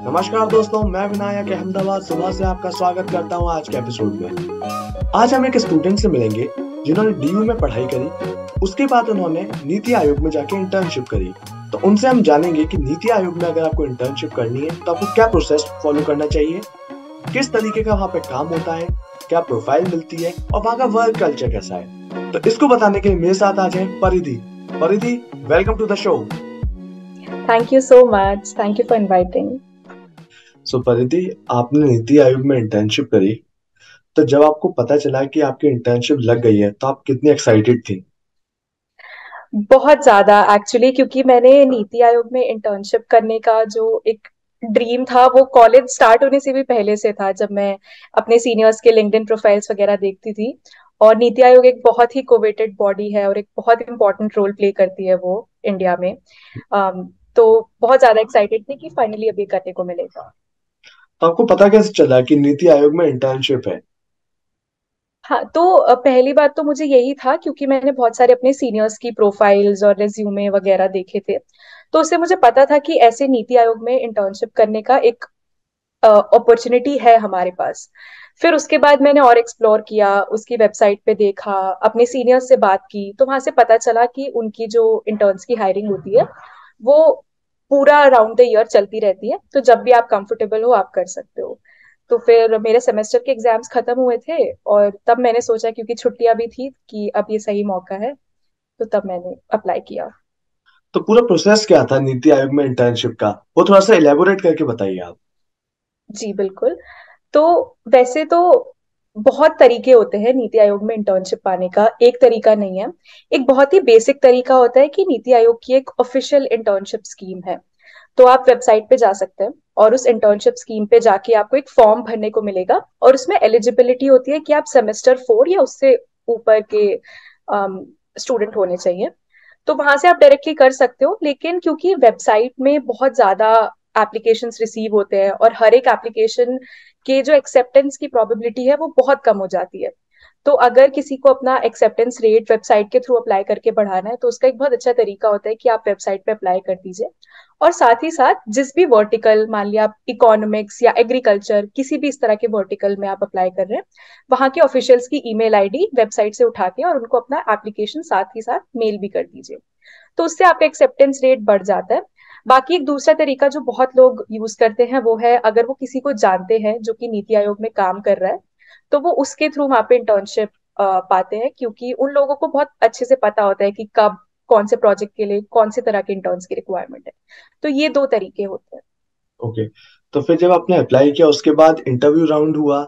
नमस्कार दोस्तों, मैं विनायक अहमदाबाद सुबह से आपका स्वागत करता हूं आज के एपिसोड में। आज हम एक स्टूडेंट से मिलेंगे जिन्होंने डीयू में पढ़ाई करी। उसके बाद उन्होंने नीति आयोग में जाके इंटर्नशिप करी। तो उनसे हम जानेंगे कि नीति आयोग में अगर आपको इंटर्नशिप करनी है तो आपको क्या प्रोसेस फॉलो करना चाहिए, किस तरीके का वहाँ पे काम होता है, क्या प्रोफाइल मिलती है और वहाँ का वर्क कल्चर कैसा है। तो इसको बताने के लिए मेरे साथ आ जाए Paridhi. Paridhi, welcome to the show. Thank you so much. Thank you for inviting. So Paridhi, आपने नीति आयोग में इंटर्नशिप करी, तो जब आपको पता चला कि आपकी इंटर्नशिप लग गई है तो आप कितनी एक्साइटेड थी? बहुत ज्यादा एक्चुअली, क्योंकि मैंने नीति आयोग में इंटर्नशिप करने का जो एक ड्रीम था वो कॉलेज स्टार्ट होने से भी पहले से था, जब मैं अपने सीनियर्स के लिंक्डइन प्रोफाइल्स वगैरह देखती थी। और नीति आयोग एक बहुत ही कोवेटेड बॉडी है और एक बहुत इंपॉर्टेंट रोल प्ले करती है वो इंडिया में। तो बहुत ज्यादा एक्साइटेड थी कि फाइनली अभी करने को मिलेगा। तो आपको पता कैसे चला कि नीति आयोग में इंटर्नशिप है? हाँ, तो पहली बात तो मुझे यही था, क्योंकि मैंने बहुत सारे अपने सीनियर्स की प्रोफाइल्स और रेज्यूमे वगैरह देखे थे। तो उससे मुझे पता था कि ऐसे नीति आयोग में इंटर्नशिप करने का एक अपॉर्चुनिटी है हमारे पास। फिर उसके बाद मैंने और एक्सप्लोर किया, उसकी वेबसाइट पे देखा, अपने सीनियर्स से बात की, तो वहां से पता चला कि उनकी जो इंटर्न्स की हायरिंग होती है वो पूरा अराउंड द ईयर चलती रहती है। तो जब भी आप कंफर्टेबल हो आप कर सकते हो। तो फिर मेरे सेमेस्टर के एग्जाम्स खत्म हुए थे और तब मैंने सोचा, क्योंकि छुट्टियां भी थी, कि अब ये सही मौका है। तो तब मैंने अप्लाई किया। तो पूरा प्रोसेस क्या था नीति आयोग में इंटर्नशिप का, वो थोड़ा सा इलेबोरेट करके बताइए आप। जी बिल्कुल। तो वैसे तो बहुत तरीके होते हैं नीति आयोग में इंटर्नशिप पाने का, एक तरीका नहीं है। एक बहुत ही बेसिक तरीका होता है कि नीति आयोग की एक ऑफिशियल इंटर्नशिप स्कीम है। तो आप वेबसाइट पे जा सकते हैं और उस इंटर्नशिप स्कीम पे जाके आपको एक फॉर्म भरने को मिलेगा, और उसमें एलिजिबिलिटी होती है कि आप सेमेस्टर 4 या उससे ऊपर के स्टूडेंट होने चाहिए। तो वहां से आप डायरेक्टली कर सकते हो, लेकिन क्योंकि वेबसाइट में बहुत ज्यादा एप्लीकेशंस रिसीव होते हैं और हर एक एप्लीकेशन के जो एक्सेप्टेंस की प्रोबेबिलिटी है वो बहुत कम हो जाती है। तो अगर किसी को अपना एक्सेप्टेंस रेट वेबसाइट के थ्रू अप्लाई करके बढ़ाना है, तो उसका एक बहुत अच्छा तरीका होता है कि आप वेबसाइट पे अप्लाई कर दीजिए। और साथ ही साथ जिस भी वर्टिकल, मान लिया आप इकोनॉमिक्स या एग्रीकल्चर, किसी भी इस तरह के वर्टिकल में आप अप्लाई कर रहे हैं, वहां के ऑफिशियल्स की ईमेल आईडी वेबसाइट से उठा के और उनको अपना एप्लीकेशन साथ ही साथ मेल भी कर दीजिए। तो उससे आपका एक्सेप्टेंस रेट बढ़ जाता है। बाकी एक दूसरा तरीका जो बहुत लोग यूज करते हैं वो है, अगर वो किसी को जानते हैं जो कि नीति आयोग में काम कर रहा है, तो वो उसके थ्रू वहां पे इंटर्नशिप पाते हैं, क्योंकि उन लोगों को बहुत अच्छे से पता होता है कि कब कौन से प्रोजेक्ट के लिए कौन से तरह के इंटर्न्स की रिक्वायरमेंट है। तो ये दो तरीके होते हैं। ओके। तो फिर जब आपने अप्लाई किया उसके बाद इंटरव्यू राउंड हुआ?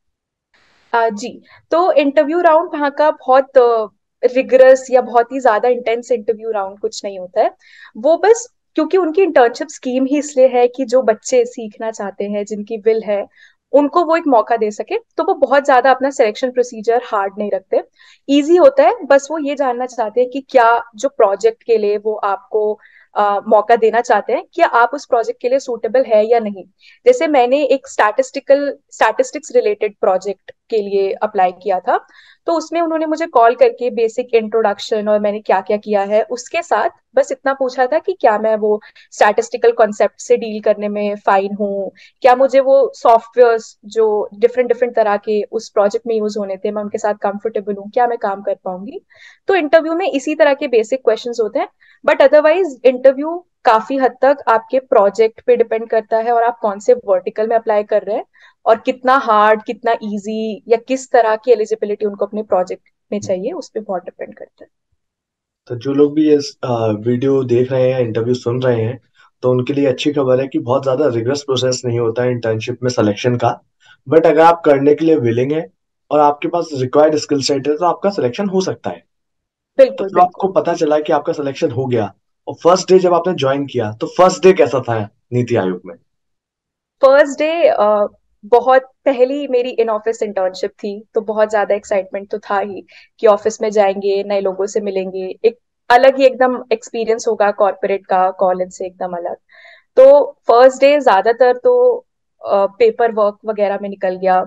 जी। तो इंटरव्यू राउंड वहाँ का बहुत रिगरस या बहुत ही ज्यादा इंटेंस इंटरव्यू राउंड कुछ नहीं होता है। वो बस, क्योंकि उनकी इंटर्नशिप स्कीम ही इसलिए है कि जो बच्चे सीखना चाहते हैं, जिनकी विल है, उनको वो एक मौका दे सके। तो वो बहुत ज्यादा अपना सिलेक्शन प्रोसीजर हार्ड नहीं रखते, इजी होता है। बस वो ये जानना चाहते हैं कि क्या जो प्रोजेक्ट के लिए वो आपको मौका देना चाहते हैं, क्या आप उस प्रोजेक्ट के लिए सूटेबल है या नहीं। जैसे मैंने एक स्टैटिस्टिक्स रिलेटेड प्रोजेक्ट के लिए अप्लाई किया था। तो उसमें उन्होंने मुझे कॉल करके बेसिक इंट्रोडक्शन और मैंने क्या क्या किया है उसके साथ बस इतना पूछा था कि क्या मैं वो स्टैटिस्टिकल कॉन्सेप्ट से डील करने में फाइन हूँ, क्या मुझे वो सॉफ्टवेयर्स जो डिफरेंट डिफरेंट तरह के उस प्रोजेक्ट में यूज होने थे मैं उनके साथ कंफर्टेबल हूँ, क्या मैं काम कर पाऊंगी। तो इंटरव्यू में इसी तरह के बेसिक क्वेश्चंस होते हैं। बट अदरवाइज इंटरव्यू काफी हद तक आपके प्रोजेक्ट पे डिपेंड करता है, और आप कौन से वर्टिकल में अप्लाई कर रहे हैं, और कितना हार्ड कितना इजी या किस तरह की एलिजिबिलिटी उनको अपने प्रोजेक्ट में चाहिए, उस पर बहुत डिपेंड करता है। तो जो लोग भी ये वीडियो देख रहे हैं, इंटरव्यू सुन रहे हैं, तो उनके लिए अच्छी खबर है कि बहुत ज्यादा रिगरस प्रोसेस नहीं होता है इंटर्नशिप में सिलेक्शन का। बट अगर आप करने के लिए विलिंग है और आपके पास रिक्वायर्ड स्किल सेट है तो आपका सिलेक्शन हो सकता है। तो बिल्कुल जब बिल्कुल। आपको पता चला कि आपका सिलेक्शन हो गया और फर्स्ट डे जब आपने ज्वाइन किया तो फर्स्ट डे कैसा था नीति आयोग में? फर्स्ट डे बहुत पहली मेरी इन ऑफिस इंटर्नशिप थी, तो बहुत ज्यादा एक्साइटमेंट तो था ही कि ऑफिस में जाएंगे, नए लोगों से मिलेंगे, एक अलग ही एकदम एक्सपीरियंस होगा कॉर्पोरेट का, कॉलेज से एकदम अलग। तो फर्स्ट डे ज्यादातर तो पेपर वर्क वगैरह में निकल गया।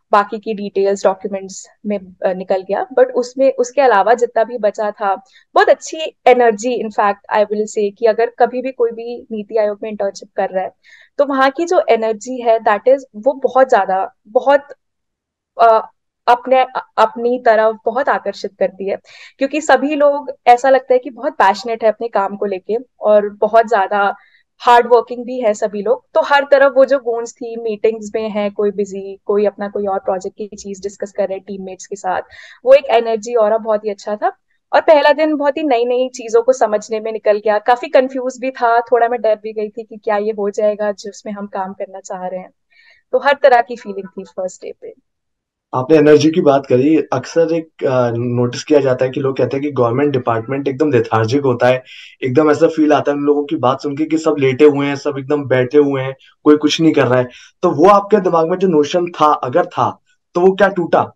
बाकी की डिटेल्स डॉक्यूमेंट्स में निकल गया, बट उसमें उसके अलावा जितना भी बचा था, बहुत अच्छी energy. In fact I will say कि अगर कभी भी कोई भी नीति आयोग में इंटर्नशिप कर रहा है तो वहाँ की जो एनर्जी है दैट इज वो बहुत ज्यादा, बहुत अ, अपने अपनी तरफ बहुत आकर्षित करती है, क्योंकि सभी लोग ऐसा लगता है कि बहुत पैशनेट है अपने काम को लेके और बहुत ज्यादा हार्ड वर्किंग भी है सभी लोग। तो हर तरफ वो जो गूंज थी, मीटिंग्स में है कोई बिजी, कोई अपना कोई और प्रोजेक्ट की चीज डिस्कस कर रहे हैं टीममेट्स के साथ, वो एक एनर्जी और बहुत ही अच्छा था। और पहला दिन बहुत ही नई नई चीजों को समझने में निकल गया, काफी कंफ्यूज भी था, थोड़ा मैं डर भी गई थी कि क्या ये हो जाएगा जिसमें हम काम करना चाह रहे हैं। तो हर तरह की फीलिंग थी फर्स्ट डे पे। आपने एनर्जी की बात करी। अक्सर एक नोटिस किया जाता है कि लोग कहते हैं कि गवर्नमेंट डिपार्टमेंट एकदम लेथार्जिक होता है। एकदम ऐसा फील आता है उन लोगों की बात सुन के कि सब लेटे हुए हैं, सब एकदम बैठे हुए हैं, कोई कुछ नहीं कर रहा है। तो वो आपके दिमाग में जो नोशन था, अगर था, तो वो क्या टूटा?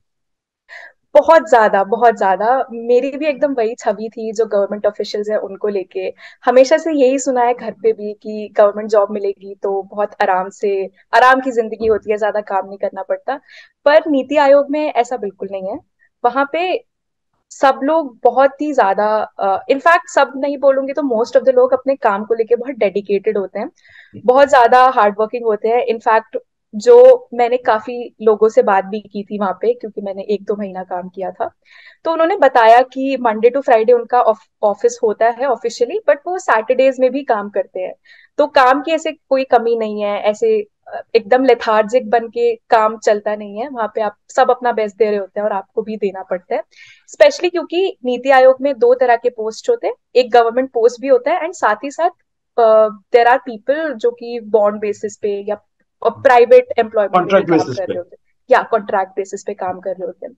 बहुत ज्यादा, बहुत ज्यादा। मेरी भी एकदम वही छवि थी जो गवर्नमेंट ऑफिशियल्स है उनको लेके। हमेशा से यही सुना है घर पे भी कि गवर्नमेंट जॉब मिलेगी तो बहुत आराम से, आराम की जिंदगी होती है, ज्यादा काम नहीं करना पड़ता। पर नीति आयोग में ऐसा बिल्कुल नहीं है। वहां पे सब लोग बहुत ही ज्यादा, इनफैक्ट सब नहीं बोलूंगी तो मोस्ट ऑफ द लोग अपने काम को लेके बहुत डेडिकेटेड होते हैं, बहुत ज्यादा हार्ड वर्किंग होते हैं। इनफैक्ट जो मैंने काफी लोगों से बात भी की थी वहां पे, क्योंकि मैंने एक दो महीना काम किया था, तो उन्होंने बताया कि मंडे टू फ्राइडे उनका ऑफिस होता है ऑफिशियली, बट वो सैटरडेज में भी काम करते हैं। तो काम की ऐसे कोई कमी नहीं है, ऐसे एकदम लेथार्जिक बन के काम चलता नहीं है वहां पे। आप सब अपना बेस्ट दे रहे होते हैं और आपको भी देना पड़ता है, स्पेशली क्योंकि नीति आयोग में दो तरह के पोस्ट होते हैं। एक गवर्नमेंट पोस्ट भी होता है एंड साथ ही साथ देर आर पीपल जो कि बॉन्ड बेसिस पे या प्राइवेट एम्प्लॉयमेंट में भी कॉन्ट्रैक्ट काम बेसिस कर पे? रहे होते हैं या कॉन्ट्रैक्ट बेसिस पे काम कर रहे होते हैं।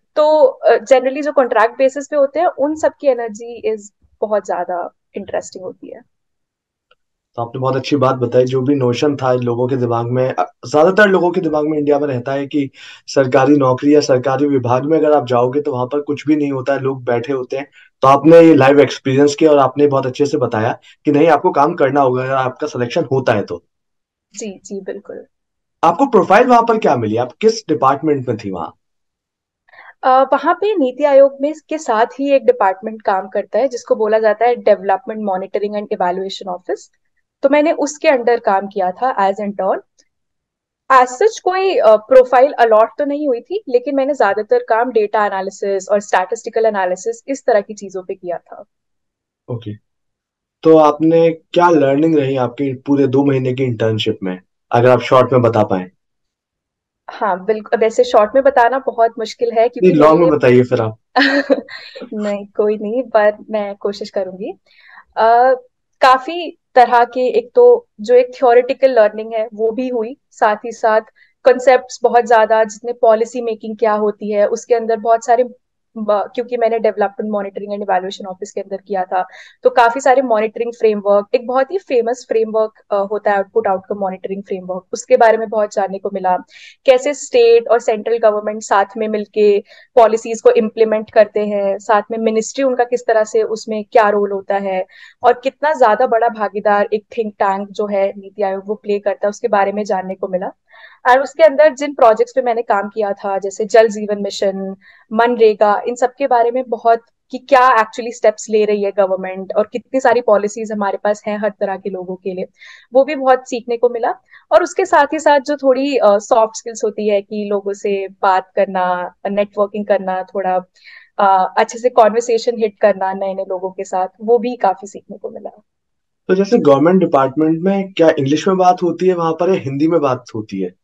तो जनरली जो कॉन्ट्रैक्ट बेसिस पे होते हैं उन सबकी एनर्जी इज बहुत ज्यादा इंटरेस्टिंग होती है। तो आपने बहुत अच्छी बात बताई। जो भी नोशन था लोगों के दिमाग में, ज्यादातर लोगों के दिमाग में इंडिया में रहता है कि सरकारी नौकरी या सरकारी विभाग में अगर आप जाओगे तो वहां पर कुछ भी नहीं होता है, लोग बैठे होते हैं। तो आपने ये लाइव एक्सपीरियंस किया और आपने बहुत अच्छे से बताया कि नहीं, आपको काम करना होगा अगर आपका सिलेक्शन होता है तो। जी जी बिल्कुल। आपको प्रोफाइल वहां पर क्या मिली? आप किस डिपार्टमेंट में थी वहां? वहां पे नीति आयोग में के साथ ही एक डिपार्टमेंट काम करता है जिसको बोला जाता है development monitoring and evaluation office. तो मैंने उसके अंडर काम किया था एज इंटर्न। एज सच कोई प्रोफाइल अलॉट तो नहीं हुई थी, लेकिन मैंने ज्यादातर काम डेटा एनालिसिस और स्टैटिस्टिकल एनालिसिस इस तरह की चीजों पे किया था। ओके। तो आपने क्या लर्निंग रही आपकी पूरे 2 महीने की इंटर्नशिप में, अगर आप शॉर्ट में बता पाए? हाँ बिल्कुल, वैसे शॉर्ट में बताना बहुत मुश्किल है नहीं, क्योंकि लॉन्ग में मैंने बताइए फिर आप। नहीं कोई नहीं, पर मैं कोशिश करूंगी। काफी तरह के, एक तो जो एक थ्योरेटिकल लर्निंग है वो भी हुई, साथ ही साथ कॉन्सेप्ट्स बहुत ज्यादा, जिसमें पॉलिसी मेकिंग क्या होती है उसके अंदर बहुत सारे क्योंकि मैंने development monitoring and evaluation office के अंदर किया था, तो काफी सारे मॉनिटरिंग फ्रेमवर्क, एक बहुत ही फेमस फ्रेमवर्क होता है आउटपुट आउटकम मॉनिटरिंग फ्रेमवर्क, उसके बारे में बहुत जानने को मिला। कैसे स्टेट और सेंट्रल गवर्नमेंट साथ में मिलके पॉलिसीज को इम्प्लीमेंट करते हैं, साथ में मिनिस्ट्री उनका किस तरह से उसमें क्या रोल होता है, और कितना ज्यादा बड़ा भागीदार एक थिंक टैंक जो है नीति आयोग वो प्ले करता है, उसके बारे में जानने को मिला। और उसके अंदर जिन प्रोजेक्ट्स पे मैंने काम किया था, जैसे जल जीवन मिशन, मनरेगा, इन सब के बारे में बहुत, कि क्या एक्चुअली स्टेप्स ले रही है गवर्नमेंट और कितनी सारी पॉलिसीज हमारे पास हैं हर तरह के लोगों के लिए, वो भी बहुत सीखने को मिला। और उसके साथ ही साथ जो थोड़ी सॉफ्ट स्किल्स होती है कि लोगों से बात करना, नेटवर्किंग करना, थोड़ा अच्छे से कॉन्वर्सेशन हिट करना नए नए लोगों के साथ, वो भी काफी सीखने को मिला। तो जैसे गवर्नमेंट डिपार्टमेंट में क्या इंग्लिश में बात होती है वहां पर या हिंदी में बात होती है?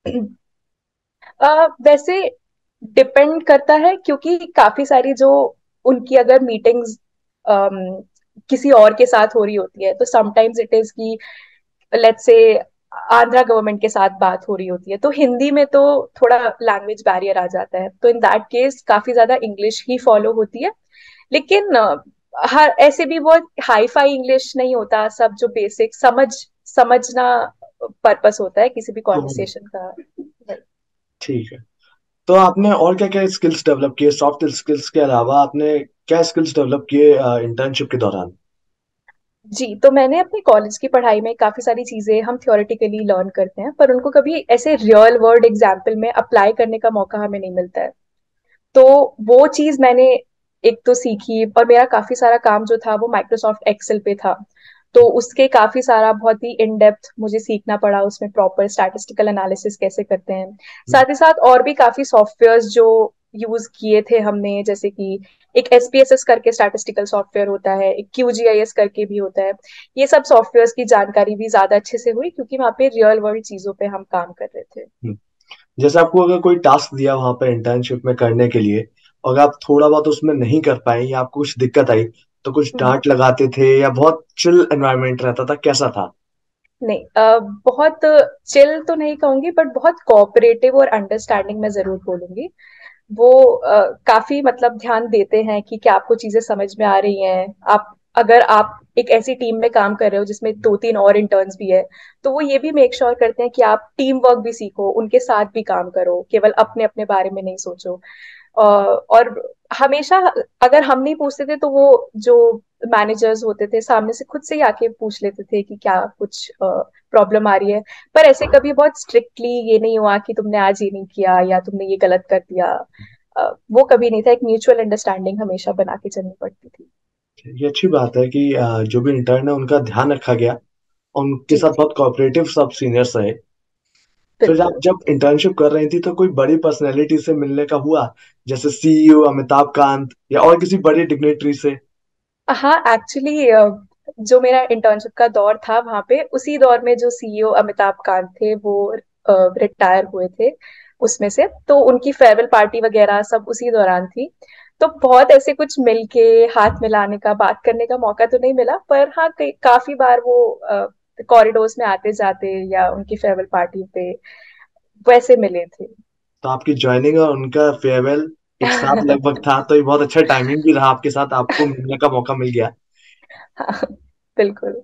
वैसे डिपेंड करता है, क्योंकि काफी सारी जो उनकी अगर मीटिंग्स किसी और के साथ हो रही होती है तो समटाइम्स इट इज की, लेट्स से आंध्रा गवर्नमेंट के साथ बात हो रही होती है तो हिंदी में तो थोड़ा लैंग्वेज बैरियर आ जाता है, तो इन दैट केस काफी ज्यादा इंग्लिश ही फॉलो होती है। लेकिन हर ऐसे भी वो हाई फाई इंग्लिश नहीं होता, सब जो बेसिक समझना पर्पस होता है किसी भी तो कॉन्वर्सेशन का। ठीक है। तो आपने और क्या क्या स्किल्स डेवलप किए सॉफ्ट स्किल्स के अलावा? आपने क्या स्किल्स डेवलप किए इंटर्नशिप के दौरान? जी, तो मैंने अपने कॉलेज की पढ़ाई में काफ़ी सारी चीज़ें हम थ्योरेटिकली लर्न करते हैं, पर उनको कभी ऐसे रियल वर्ल्ड एग्ज़ाम्पल में अप्लाई करने का मौका हमें नहीं मिलता है। तो वो चीज़ मैंने एक तो सीखी, और मेरा काफ़ी सारा काम जो था वो माइक्रोसॉफ्ट एक्सेल पे था। तो उसके काफ़ी सारा बहुत ही इन डेप्थ मुझे सीखना पड़ा, उसमें प्रॉपर स्टैटिस्टिकल एनालिसिस कैसे करते हैं। साथ ही साथ और भी काफ़ी सॉफ्टवेयर्स जो यूज़ किए थे हमने, जैसे कि एक एसपीएसएस करके स्टैटिस्टिकल सॉफ्टवेयर होता है, एक क्यूजीआईएस करके भी होता है। ये सब सॉफ्टवेयर्स की जानकारी भी ज्यादा अच्छे से हुई, क्योंकि वहाँ पे रियल वर्ल्ड चीजों पे हम काम कर रहे थे। हम्म। जैसे आपको अगर कोई टास्क दिया वहां पर इंटर्नशिप में करने के लिए, और आप थोड़ा बहुत उसमें नहीं कर पाए या आपको कुछ दिक्कत आई, तो कुछ हम्म। डांट लगाते थे या बहुत चिल एनवायरनमेंट रहता था, कैसा था? नहीं, बहुत चिल तो नहीं कहूंगी, बट बहुत कोऑपरेटिव और अंडरस्टैंडिंग मैं जरूर बोलूंगी। वो काफी मतलब ध्यान देते हैं कि क्या आपको चीजें समझ में आ रही हैं। आप अगर आप एक ऐसी टीम में काम कर रहे हो जिसमें दो तीन और इंटर्न्स भी है, तो वो ये भी मेक श्योर करते हैं कि आप टीम वर्क भी सीखो, उनके साथ भी काम करो, केवल अपने अपने बारे में नहीं सोचो। और हमेशा अगर हम नहीं पूछते थे, तो वो जो मैनेजर्स होते थे सामने से खुद से ही आके पूछ लेते थे कि क्या कुछ प्रॉब्लम आ रही है। पर ऐसे कभी बहुत स्ट्रिक्टली ये नहीं हुआ कि तुमने आज ये नहीं किया या तुमने ये गलत कर दिया। वो कभी नहीं था। एक म्यूचुअल अंडरस्टैंडिंग हमेशा बना के चलनी पड़ती थी। ये अच्छी बात है कि जो भी इंटर्न है उनका ध्यान रखा गया, और उनके जी साथ जी, बहुत कोऑपरेटिव सब सीनियर्स रहे। फिर आप बिल्कुल। जब इंटर्नशिप कर रही थी तो कोई बड़ी पर्सनैलिटी से मिलने का हुआ, जैसे सीईओ अमिताभ कांत या और किसी बड़ी डिग्नेटरी से? हाँ, एक्चुअली जो मेरा इंटर्नशिप का दौर था, वहां पे उसी दौर में जो सीईओ अमिताभ कांत थे वो रिटायर हुए थे उसमें से। तो उनकी फेयरवेल पार्टी वगैरह सब उसी दौरान थी। तो बहुत ऐसे कुछ मिलके हाथ मिलाने का, बात करने का मौका तो नहीं मिला, पर हाँ काफी बार वो कॉरिडोर्स में आते जाते या उनकी फेयरवेल पार्टी पे वैसे मिले थे। तो आपकी ज्वाइनिंग और उनका फेयरवेल एक साथ लगभग था, तो ये बहुत अच्छा टाइमिंग भी रहा, आपके साथ आपको मिलने का मौका मिल गया। हाँ, बिल्कुल।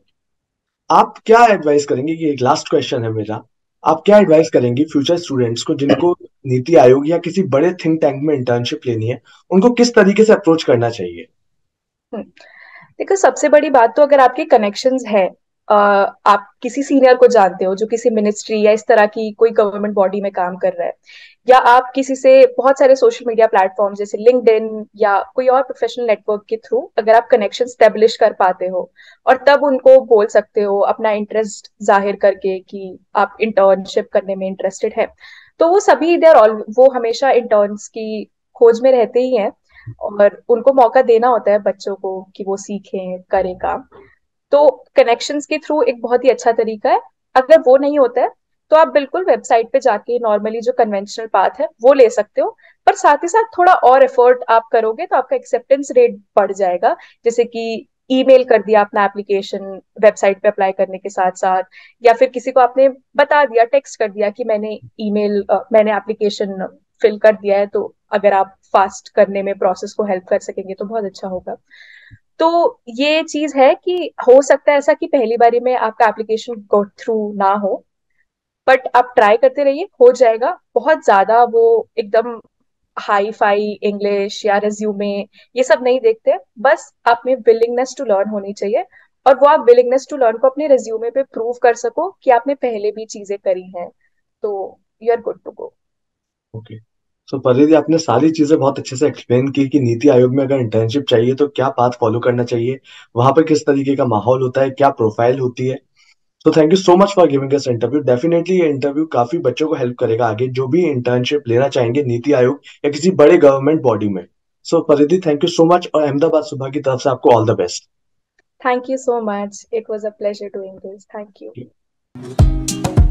आप क्या एडवाइस करेंगे, कि एक लास्ट क्वेश्चन है मेरा, आप क्या एडवाइस करेंगे फ्यूचर स्टूडेंट्स को जिनको नीति आयोग या किसी बड़े थिंक टैंक में इंटर्नशिप लेनी है, उनको किस तरीके से अप्रोच करना चाहिए? हम्म। देखो, सबसे बड़ी बात तो, अगर आपके कनेक्शंस है, आप किसी सीनियर को जानते हो जो किसी मिनिस्ट्री या इस तरह की कोई गवर्नमेंट बॉडी में काम कर रहा है, या आप किसी से बहुत सारे सोशल मीडिया प्लेटफॉर्म जैसे लिंक्डइन या कोई और प्रोफेशनल नेटवर्क के थ्रू अगर आप कनेक्शन स्टेब्लिश कर पाते हो, और तब उनको बोल सकते हो अपना इंटरेस्ट जाहिर करके कि आप इंटर्नशिप करने में इंटरेस्टेड है, तो वो सभी इधर ऑल वो हमेशा इंटर्न्स की खोज में रहते ही हैं। और उनको मौका देना होता है बच्चों को कि वो सीखें, करें काम। तो कनेक्शंस के थ्रू एक बहुत ही अच्छा तरीका है। अगर वो नहीं होता है, तो आप बिल्कुल वेबसाइट पे जाके नॉर्मली जो कन्वेंशनल पाथ है वो ले सकते हो। पर साथ ही साथ थोड़ा और एफर्ट आप करोगे तो आपका एक्सेप्टेंस रेट बढ़ जाएगा। जैसे कि ईमेल कर दिया अपना एप्लीकेशन वेबसाइट पे अप्लाई करने के साथ साथ, या फिर किसी को आपने बता दिया, टेक्स्ट कर दिया कि मैंने एप्लीकेशन फिल कर दिया है, तो अगर आप फास्ट करने में प्रोसेस को हेल्प कर सकेंगे तो बहुत अच्छा होगा। तो ये चीज है कि हो सकता है ऐसा कि पहली बारी में आपका एप्लीकेशन गो थ्रू ना हो, बट आप ट्राई करते रहिए, हो जाएगा। बहुत ज्यादा वो एकदम हाई फाई इंग्लिश या रिज्यूमे ये सब नहीं देखते। बस आप में विलिंगनेस टू लर्न होनी चाहिए, और वो आप विलिंगनेस टू लर्न को अपने रिज्यूमे पे प्रूव कर सको कि आपने पहले भी चीजें करी हैं, तो you are good to go. Okay. So Paridhi, आपने सारी चीजें बहुत अच्छे से एक्सप्लेन की कि नीति आयोग में अगर इंटर्नशिप चाहिए तो क्या पाथ फॉलो करना चाहिए, वहां पर किस तरीके का माहौल होता है, क्या प्रोफाइल होती है। तो thank you so much for giving us interview. Definitely ये इंटरव्यू काफी बच्चों को हेल्प करेगा आगे, जो भी इंटर्नशिप लेना चाहेंगे नीति आयोग या किसी बड़े गवर्नमेंट बॉडी में। सो परिधि, थैंक यू सो मच, और अहमदाबाद सुबह की तरफ से आपको all the best. Thank you so much, it was a pleasure doing this, thank you.